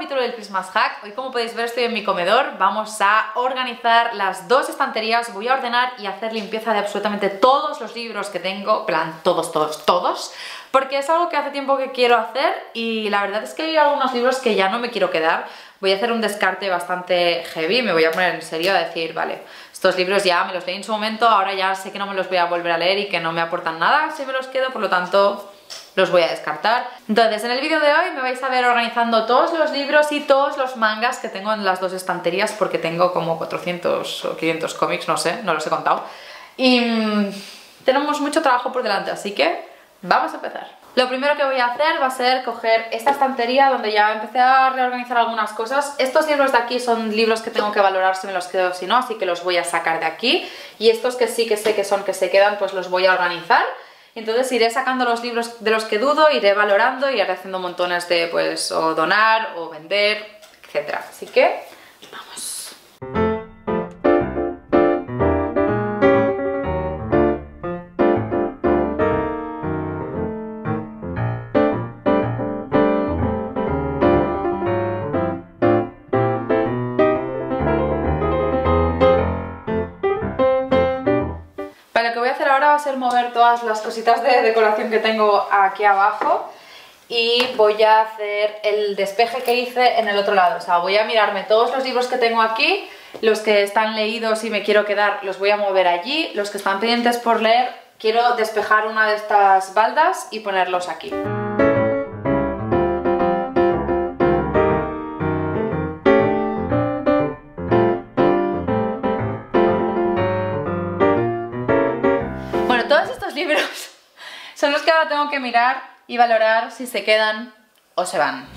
capítulo del Christmas Hack. Hoy, como podéis ver, estoy en mi comedor. Vamos a organizar las dos estanterías. Voy a ordenar y hacer limpieza de absolutamente todos los libros que tengo. En plan, todos. Porque es algo que hace tiempo que quiero hacer y la verdad es que hay algunos libros que ya no me quiero quedar. Voy a hacer un descarte bastante heavy. Me voy a poner en serio a decir, vale, estos libros ya me los leí en su momento, ahora ya sé que no me los voy a volver a leer y que no me aportan nada si me los quedo, por lo tanto los voy a descartar. Entonces, en el vídeo de hoy me vais a ver organizando todos los libros y todos los mangas que tengo en las dos estanterías, porque tengo como 400 o 500 cómics, no sé, no los he contado. Y tenemos mucho trabajo por delante, así que vamos a empezar. Lo primero que voy a hacer va a ser coger esta estantería donde ya empecé a reorganizar algunas cosas. Estos libros de aquí son libros que tengo que valorar si me los quedo o si no, así que los voy a sacar de aquí. Y estos que sí que sé que son que se quedan, pues los voy a organizar. Entonces iré sacando los libros de los que dudo, iré valorando y iré haciendo montones de, pues, o donar o vender, etc. Así que, vamos. Lo que voy a hacer ahora va a ser mover todas las cositas de decoración que tengo aquí abajo y voy a hacer el despeje que hice en el otro lado. O sea, voy a mirarme todos los libros que tengo aquí, los que están leídos y me quiero quedar los voy a mover allí, los que están pendientes por leer quiero despejar una de estas baldas y ponerlos aquí. Todos estos libros son los que ahora tengo que mirar y valorar si se quedan o se van.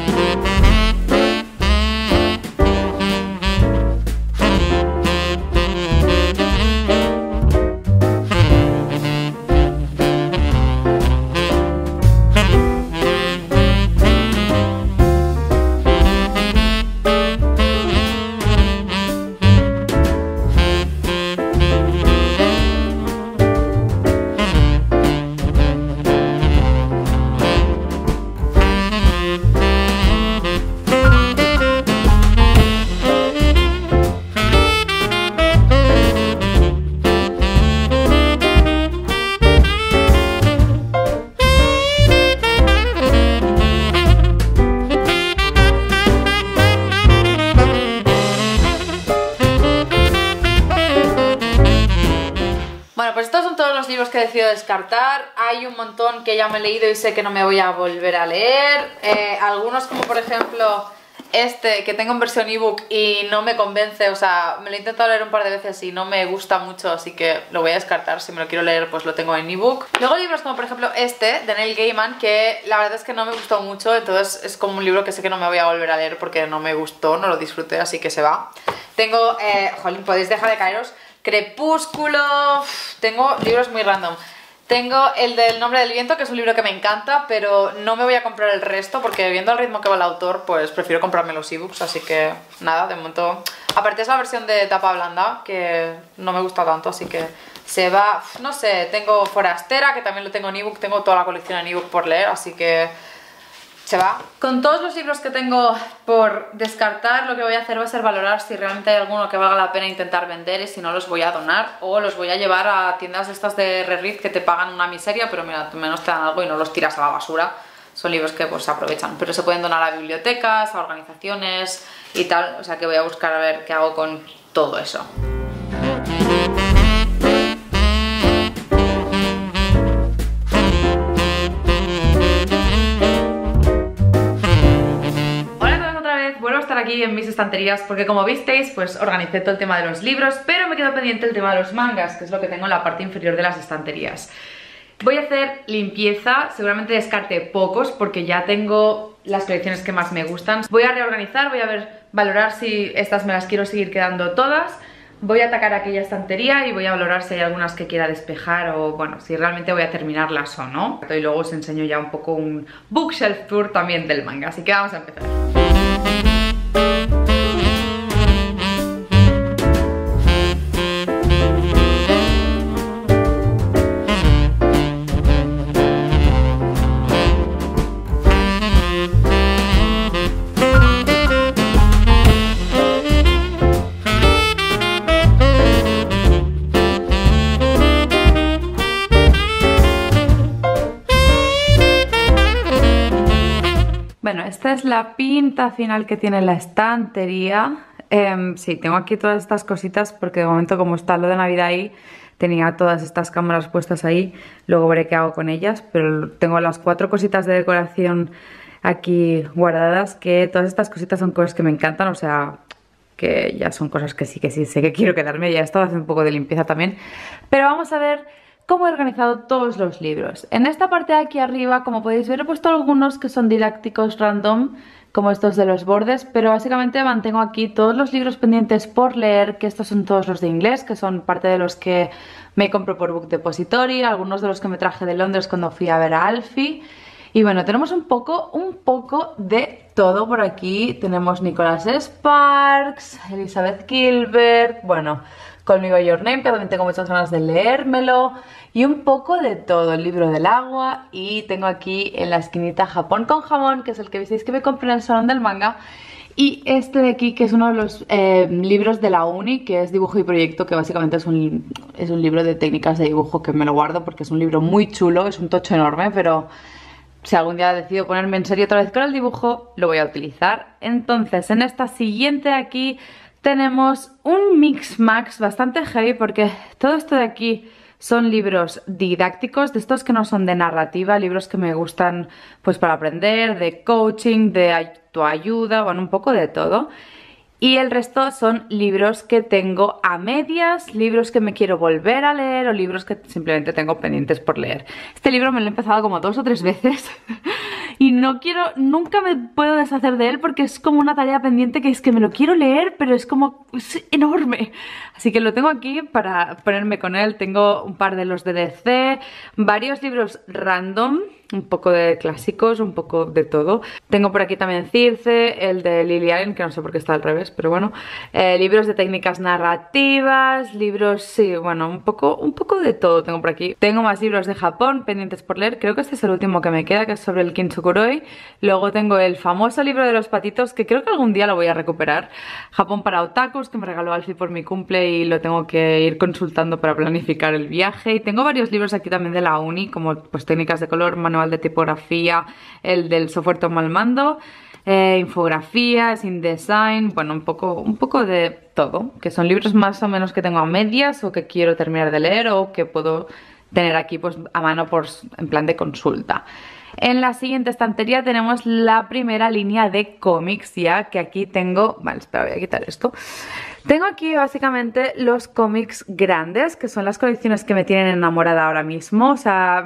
Bueno, pues estos son todos los libros que he decidido descartar. Hay un montón que ya me he leído y sé que no me voy a volver a leer. Algunos, como por ejemplo este, que tengo en versión ebook y no me convence. O sea, me lo he intentado leer un par de veces y no me gusta mucho, así que lo voy a descartar. Si me lo quiero leer, pues lo tengo en ebook. Luego libros como por ejemplo este, de Neil Gaiman, que la verdad es que no me gustó mucho. Entonces es como un libro que sé que no me voy a volver a leer porque no me gustó, no lo disfruté, así que se va. Tengo, jolín, podéis dejar de caeros, Crepúsculo. Tengo libros muy random. Tengo el del Nombre del Viento, que es un libro que me encanta, pero no me voy a comprar el resto porque viendo el ritmo que va el autor, pues prefiero comprarme los ebooks, así que nada, de momento. Aparte es la versión de tapa blanda, que no me gusta tanto, así que se va. No sé, tengo Forastera, que también lo tengo en ebook, tengo toda la colección en ebook por leer, así que se va. Con todos los libros que tengo por descartar, lo que voy a hacer va a ser valorar si realmente hay alguno que valga la pena intentar vender y si no los voy a donar o los voy a llevar a tiendas estas de Reread que te pagan una miseria, pero mira, menos te dan algo y no los tiras a la basura. Son libros que pues se aprovechan, pero se pueden donar a bibliotecas, a organizaciones y tal, o sea que voy a buscar a ver qué hago con todo eso. Vuelvo a estar aquí en mis estanterías porque, como visteis, pues organicé todo el tema de los libros, pero me quedó pendiente el tema de los mangas, que es lo que tengo en la parte inferior de las estanterías. Voy a hacer limpieza, seguramente descarte pocos porque ya tengo las colecciones que más me gustan. Voy a reorganizar, voy a valorar si estas me las quiero seguir quedando todas. Voy a atacar aquella estantería y voy a valorar si hay algunas que quiera despejar o, bueno, si realmente voy a terminarlas o no. Y luego os enseño ya un poco un bookshelf tour también del manga, así que vamos a empezar. Bueno, esta es la pinta final que tiene la estantería. Sí, tengo aquí todas estas cositas porque de momento como está lo de Navidad ahí, tenía todas estas cámaras puestas ahí, luego veré qué hago con ellas, pero tengo las 4 cositas de decoración aquí guardadas, que todas estas cositas son cosas que me encantan, o sea, que ya son cosas que sí sé que quiero quedarme, ya he estado haciendo un poco de limpieza también, pero vamos a ver cómo he organizado todos los libros. En esta parte de aquí arriba, como podéis ver, he puesto algunos que son didácticos random, como estos de los bordes, pero básicamente mantengo aquí todos los libros pendientes por leer, que estos son todos los de inglés, que son parte de los que me compro por Book Depository, algunos de los que me traje de Londres cuando fui a ver a Alfie. Y bueno, tenemos un poco de todo por aquí. Tenemos Nicholas Sparks, Elizabeth Gilbert, bueno, Call Me By Your Name, que también tengo muchas ganas de leérmelo, y un poco de todo, el libro del agua, y tengo aquí en la esquinita Japón con jamón, que es el que visteis que me compré en el salón del manga, y este de aquí, que es uno de los libros de la uni, que es dibujo y proyecto, que básicamente es un libro de técnicas de dibujo, que me lo guardo porque es un libro muy chulo, es un tocho enorme, pero si algún día decido ponerme en serio otra vez con el dibujo, lo voy a utilizar. Entonces, en esta siguiente de aquí tenemos un mix max bastante heavy, porque todo esto de aquí son libros didácticos, de estos que no son de narrativa, libros que me gustan pues para aprender, de coaching, de autoayuda, bueno, un poco de todo. Y el resto son libros que tengo a medias, libros que me quiero volver a leer o libros que simplemente tengo pendientes por leer. Este libro me lo he empezado como 2 o 3 veces y nunca me puedo deshacer de él porque es como una tarea pendiente, que es que me lo quiero leer, pero es enorme. Así que lo tengo aquí para ponerme con él. Tengo un par de los de DC, varios libros random, un poco de clásicos, un poco de todo. Tengo por aquí también Circe, el de Lily Allen, que no sé por qué está al revés, pero bueno. Libros de técnicas narrativas, libros, sí, bueno, un poco de todo tengo por aquí. Tengo más libros de Japón pendientes por leer. Creo que este es el último que me queda, que es sobre el Kintsukuroi. Luego tengo el famoso libro de los patitos, que creo que algún día lo voy a recuperar. Japón para otakus, que me regaló Alfie por mi cumple y lo tengo que ir consultando para planificar el viaje. Y tengo varios libros aquí también de la uni, como pues técnicas de color, manual de tipografía, el del software toma el mando, infografías, InDesign, bueno, un poco de todo, que son libros más o menos que tengo a medias o que quiero terminar de leer o que puedo tener aquí pues a mano en plan de consulta. En la siguiente estantería tenemos la primera línea de cómics, ya que aquí tengo... Vale, espera, voy a quitar esto. Tengo aquí básicamente los cómics grandes, que son las colecciones que me tienen enamorada ahora mismo. O sea,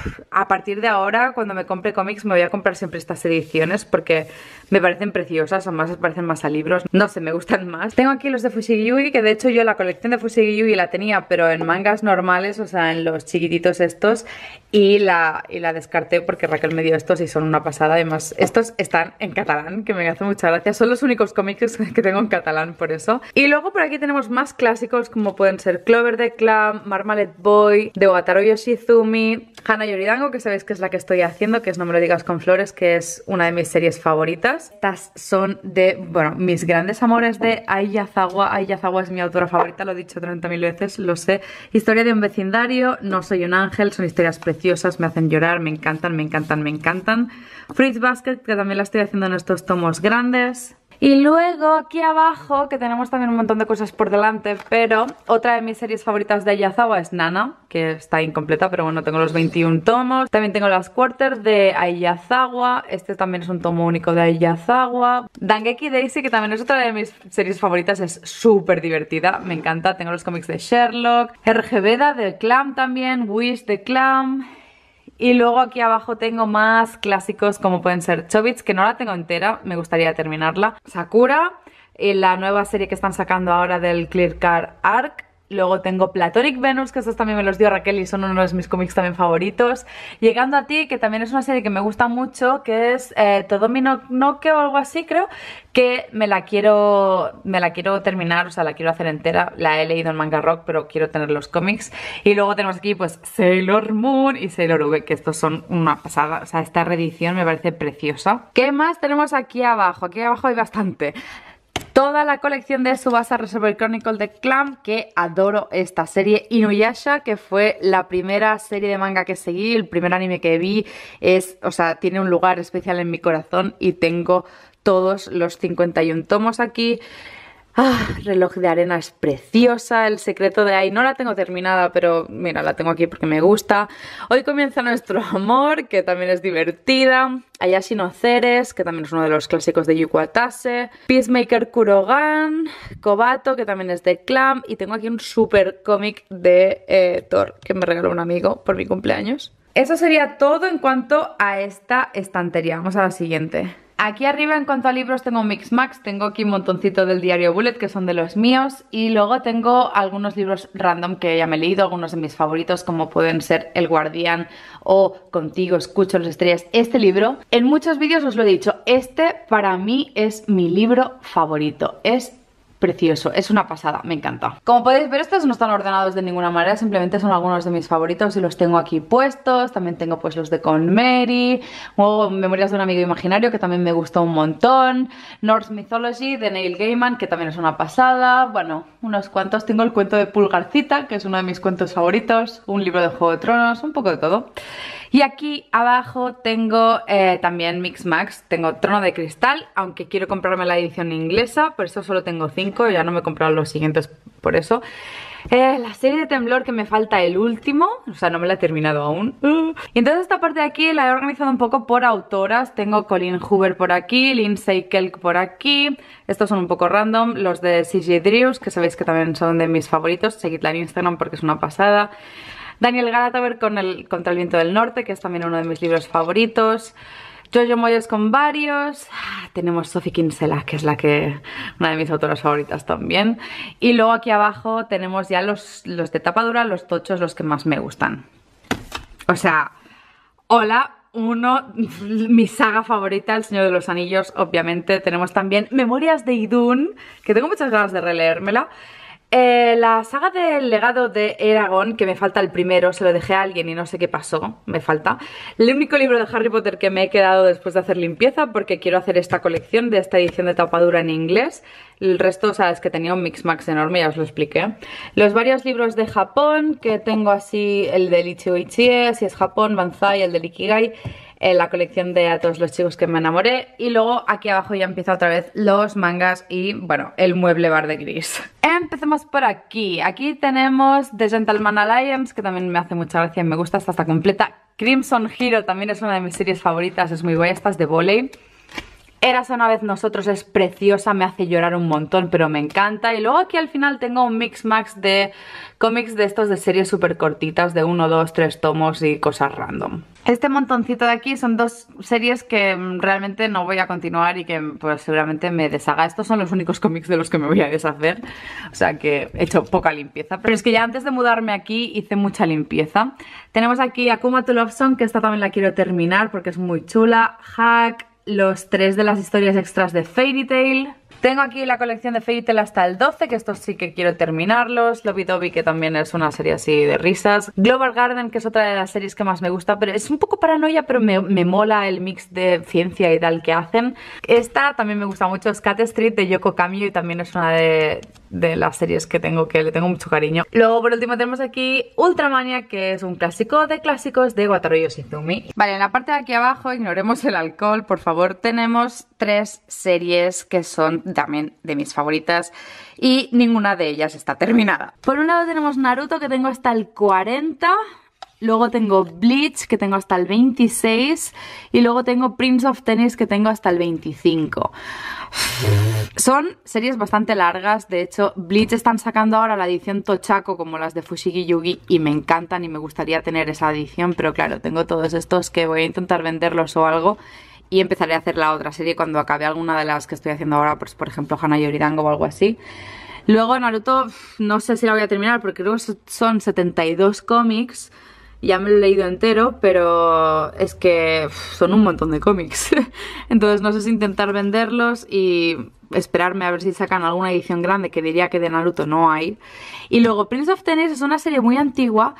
a partir de ahora, cuando me compre cómics, me voy a comprar siempre estas ediciones porque me parecen preciosas, además me parecen más a libros. No sé, me gustan más. Tengo aquí los de Fushigi-Yugi, que de hecho yo la colección de Fushigi-Yugi la tenía, pero en mangas normales, o sea, en los chiquititos estos, y la descarté porque Raquel me dio estos y son una pasada. Además, estos están en catalán, que me hace mucha gracia. Son los únicos cómics que tengo en catalán, por eso. Y luego por aquí tenemos más clásicos como pueden ser Clover the Clam, Marmalade Boy, de Wataru Yoshizumi, Hana Yoridango, que sabéis que es la que estoy haciendo, que es No me lo digas con flores, que es una de mis series favoritas. Estas son de, bueno, mis grandes amores de Ai Yazawa. Ai Yazawa es mi autora favorita, lo he dicho 30.000 veces, lo sé. Historia de un vecindario, No soy un ángel, son historias preciosas, me hacen llorar, me encantan, me encantan, me encantan. Fruits Basket, que también la estoy haciendo en estos tomos grandes. Y luego aquí abajo, que tenemos también un montón de cosas por delante, pero otra de mis series favoritas de Aiyazawa es Nana, que está incompleta, pero bueno, tengo los 21 tomos. También tengo las Quarter de Aiyazawa, este también es un tomo único de Aiyazawa. Dengeki Daisy, que también es otra de mis series favoritas, es súper divertida, me encanta. Tengo los cómics de Sherlock, RGBeda de Clam también, Wish de Clam. Y luego aquí abajo tengo más clásicos como pueden ser Chobits, que no la tengo entera, me gustaría terminarla. Sakura, y la nueva serie que están sacando ahora del Clear Card Arc. Luego tengo Platonic Venus, que estos también me los dio Raquel y son uno de mis cómics también favoritos. Llegando a ti, que también es una serie que me gusta mucho, que es Todomi no Noke o algo así, creo, que me la quiero terminar, o sea, la quiero hacer entera. La he leído en Manga Rock, pero quiero tener los cómics. Y luego tenemos aquí pues Sailor Moon y Sailor V, que estos son una pasada, o sea, esta reedición me parece preciosa. ¿Qué más tenemos aquí abajo? Aquí abajo hay bastante. Toda la colección de Tsubasa Reservoir Chronicle de Clamp, que adoro esta serie. Inuyasha, que fue la primera serie de manga que seguí, el primer anime que vi, tiene un lugar especial en mi corazón y tengo todos los 51 tomos aquí. Reloj de arena es preciosa. El secreto de Ai no la tengo terminada, pero mira, la tengo aquí porque me gusta. Hoy comienza nuestro amor, que también es divertida. Ayashi no Ceres, que también es uno de los clásicos de Yuko Atase. Peacemaker Kurogan, Kobato, que también es de Clamp. Y tengo aquí un super cómic de Thor, que me regaló un amigo por mi cumpleaños. Eso sería todo en cuanto a esta estantería. Vamos a la siguiente. Aquí arriba, en cuanto a libros, tengo Mix Max, tengo aquí un montoncito del diario Bullet, que son de los míos, y luego tengo algunos libros random que ya me he leído, algunos de mis favoritos, como pueden ser El Guardián o Contigo escucho las estrellas. Este libro, en muchos vídeos os lo he dicho, este para mí es mi libro favorito, es precioso, es una pasada, me encanta. Como podéis ver, estos no están ordenados de ninguna manera, simplemente son algunos de mis favoritos y los tengo aquí puestos. También tengo pues los de Con Mary, o Memorias de un amigo imaginario, que también me gustó un montón, Norse Mythology de Neil Gaiman, que también es una pasada. Bueno, unos cuantos. Tengo el cuento de Pulgarcita, que es uno de mis cuentos favoritos, un libro de Juego de Tronos, un poco de todo. Y aquí abajo tengo también Mix Max, tengo Trono de Cristal, aunque quiero comprarme la edición inglesa, por eso solo tengo 5, ya no me he comprado los siguientes por eso. La serie de Temblor, que me falta el último, o sea, no me la he terminado aún. Y entonces esta parte de aquí la he organizado un poco por autoras. Tengo Colleen Hoover por aquí, Lindsay Kelk por aquí. Estos son un poco random, los de C.J. Drews, que sabéis que también son de mis favoritos. Seguidla en Instagram porque es una pasada. Daniel Galataver con Contra el viento del norte, que es también uno de mis libros favoritos. Jojo Moyes con varios. Tenemos Sophie Kinsella, que es una de mis autoras favoritas también. Y luego aquí abajo tenemos ya los de tapa dura, los tochos, los que más me gustan. O sea, hola. Mi saga favorita, El Señor de los Anillos, obviamente. Tenemos también Memorias de Idún, que tengo muchas ganas de releérmela. La saga del legado de Eragon, que me falta el primero, se lo dejé a alguien y no sé qué pasó, me falta. El único libro de Harry Potter que me he quedado después de hacer limpieza, porque quiero hacer esta colección de esta edición de tapadura en inglés. El resto, o sea, es que tenía un Mix Max enorme, ya os lo expliqué. Los varios libros de Japón, que tengo así, el de Ichio Ichie, si es Japón, Banzai, el de Ikigai. La colección de A todos los chicos que me enamoré. Y luego aquí abajo ya empieza otra vez los mangas y, bueno, el mueble bar de gris. Empecemos por aquí. Aquí tenemos The Gentleman Alliance, que también me hace mucha gracia y me gusta, esta está completa. Crimson Hero también es una de mis series favoritas, es muy guay, esta es de voley. Érase una vez nosotros, es preciosa, me hace llorar un montón, pero me encanta. Y luego aquí al final tengo un Mix Max de cómics de estos de series súper cortitas, de 1, 2, 3 tomos y cosas random. Este montoncito de aquí son dos series que realmente no voy a continuar y que pues seguramente me deshaga. Estos son los únicos cómics de los que me voy a deshacer, o sea que he hecho poca limpieza. Pero es que ya antes de mudarme aquí hice mucha limpieza. Tenemos aquí Akuma to Love Song, que esta también la quiero terminar porque es muy chula. Hack, los 3 de las historias extras de Fairy Tail. Tengo aquí la colección de Fairy Tail hasta el 12, que estos sí que quiero terminarlos. Lovey Dovey, que también es una serie así de risas. Global Garden, que es otra de las series que más me gusta, pero es un poco paranoia, pero me mola el mix de ciencia y tal que hacen. Esta también me gusta mucho, es Cat Street de Yoko Kamio, y también es una de las series que le tengo mucho cariño. Luego por último tenemos aquí Ultramania, que es un clásico de clásicos de Wataru Yoshizumi. Vale, en la parte de aquí abajo, ignoremos el alcohol, por favor, tenemos 3 series que son también de mis favoritas y ninguna de ellas está terminada. Por un lado tenemos Naruto, que tengo hasta el 40. Luego tengo Bleach, que tengo hasta el 26. Y luego tengo Prince of Tennis, que tengo hasta el 25. Son series bastante largas. De hecho, Bleach están sacando ahora la edición Tochako, como las de Fushigi Yugi, y me encantan y me gustaría tener esa edición. Pero claro, tengo todos estos que voy a intentar venderlos o algo, y empezaré a hacer la otra serie cuando acabe alguna de las que estoy haciendo ahora, pues por ejemplo Hana Yoridango o algo así. Luego Naruto, no sé si la voy a terminar porque creo que son 72 cómics. Ya me lo he leído entero, pero es que son un montón de cómics. Entonces no sé si intentar venderlos y esperarme a ver si sacan alguna edición grande, que diría que de Naruto no hay. Y luego Prince of Tennis es una serie muy antigua,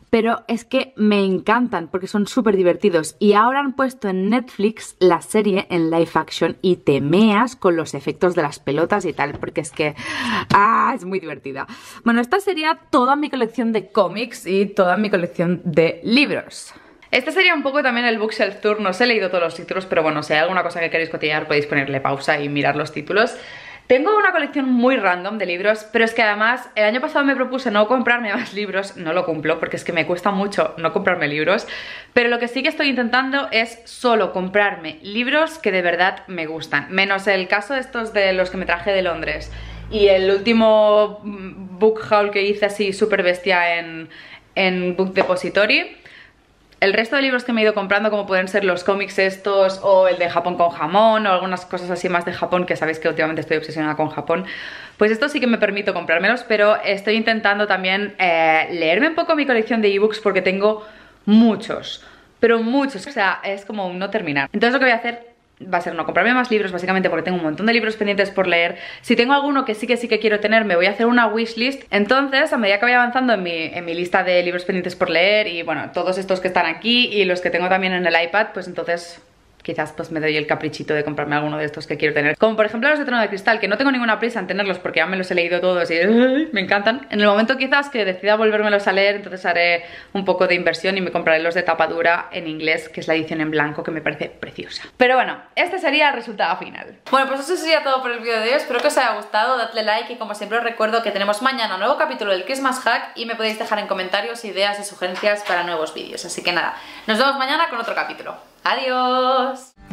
pero es que me encantan porque son súper divertidos. Y ahora han puesto en Netflix la serie en live action y te meas con los efectos de las pelotas y tal, porque es que es muy divertida. Bueno, esta sería toda mi colección de cómics y toda mi colección de libros. Este sería un poco también el Bookshelf Tour. No os he leído todos los títulos, pero bueno, si hay alguna cosa que queréis cotillear podéis ponerle pausa y mirar los títulos. Tengo una colección muy random de libros, pero es que además el año pasado me propuse no comprarme más libros. No lo cumplo porque es que me cuesta mucho no comprarme libros, pero lo que sí que estoy intentando es solo comprarme libros que de verdad me gustan, menos el caso de estos de los que me traje de Londres y el último book haul que hice así súper bestia en Book Depository. El resto de libros que me he ido comprando, como pueden ser los cómics estos, o el de Japón con jamón, o algunas cosas así más de Japón, que sabéis que últimamente estoy obsesionada con Japón, pues esto sí que me permito comprármelos, pero estoy intentando también leerme un poco mi colección de ebooks porque tengo muchos, pero muchos, o sea, es como un no terminar. Entonces lo que voy a hacer va a ser no comprarme más libros, básicamente porque tengo un montón de libros pendientes por leer. Si tengo alguno que sí que quiero tener, me voy a hacer una wishlist. Entonces, a medida que vaya avanzando en mi lista de libros pendientes por leer, y bueno, todos estos que están aquí y los que tengo también en el iPad, pues entonces quizás pues me doy el caprichito de comprarme alguno de estos que quiero tener. Como por ejemplo los de Trono de Cristal, que no tengo ninguna prisa en tenerlos porque ya me los he leído todos y me encantan. En el momento quizás que decida volvérmelos a leer, entonces haré un poco de inversión y me compraré los de tapa dura en inglés, que es la edición en blanco, que me parece preciosa. Pero bueno, este sería el resultado final. Bueno, pues eso sería todo por el vídeo de hoy. Espero que os haya gustado, dadle like y como siempre os recuerdo que tenemos mañana un nuevo capítulo del Christmas Hack y me podéis dejar en comentarios ideas y sugerencias para nuevos vídeos. Así que nada, nos vemos mañana con otro capítulo. ¡Adiós!